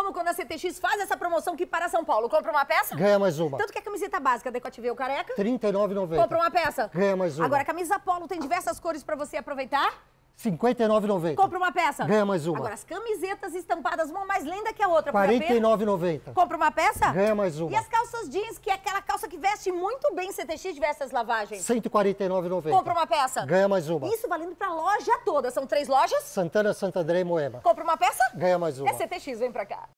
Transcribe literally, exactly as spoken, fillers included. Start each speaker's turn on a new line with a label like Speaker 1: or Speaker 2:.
Speaker 1: como quando a C T X faz essa promoção que para São Paulo. Compra uma peça?
Speaker 2: Ganha mais uma.
Speaker 1: Tanto que a camiseta básica Decote o careca?
Speaker 2: trinta e nove reais e noventa centavos.
Speaker 1: Compra uma peça?
Speaker 2: Ganha mais uma.
Speaker 1: Agora, a camisa polo tem diversas cores pra você aproveitar?
Speaker 2: cinquenta e nove reais e noventa centavos.
Speaker 1: Compra uma peça?
Speaker 2: Ganha mais uma.
Speaker 1: Agora, as camisetas estampadas, uma mais linda que a outra.
Speaker 2: quarenta e nove reais e noventa centavos.
Speaker 1: Compra uma peça?
Speaker 2: Ganha mais uma.
Speaker 1: E as calças jeans, que é aquela calça que veste muito bem C T X diversas lavagens.
Speaker 2: cento e quarenta e nove reais e noventa centavos.
Speaker 1: Compra uma peça?
Speaker 2: Ganha mais uma.
Speaker 1: Isso valendo pra loja toda. São três lojas?
Speaker 2: Santana, Santo André e Moema.
Speaker 1: Compra uma peça?
Speaker 2: Ganha mais uma.
Speaker 1: É C T X, vem pra cá.